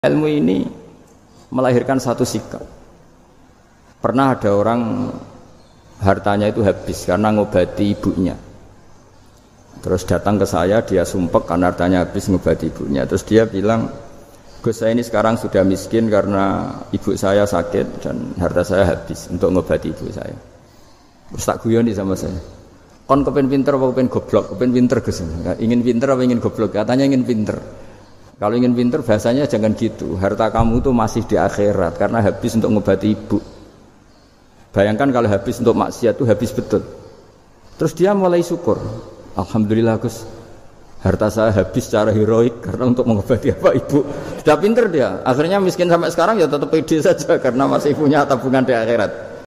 Ilmu ini melahirkan satu sikap. Pernah ada orang hartanya itu habis karena ngobati ibunya. Terus datang ke saya, dia sumpek karena hartanya habis ngobati ibunya. Terus dia bilang, Gus, saya ini sekarang sudah miskin karena ibu saya sakit dan harta saya habis untuk ngobati ibu saya. Terus tak guyoni sama saya, kon kepen pinter apa kepen goblok? Kepen pinter Gus. Ingin pinter apa ingin goblok? Katanya ingin pinter. Kalau ingin pinter bahasanya jangan gitu. Harta kamu itu masih di akhirat karena habis untuk ngobati ibu. Bayangkan kalau habis untuk maksiat itu habis betul. Terus dia mulai syukur. Alhamdulillah Gus, harta saya habis secara heroik karena untuk mengobati apa ibu. Sudah pinter dia. Akhirnya miskin sampai sekarang ya tetap pede saja karena masih punya tabungan di akhirat.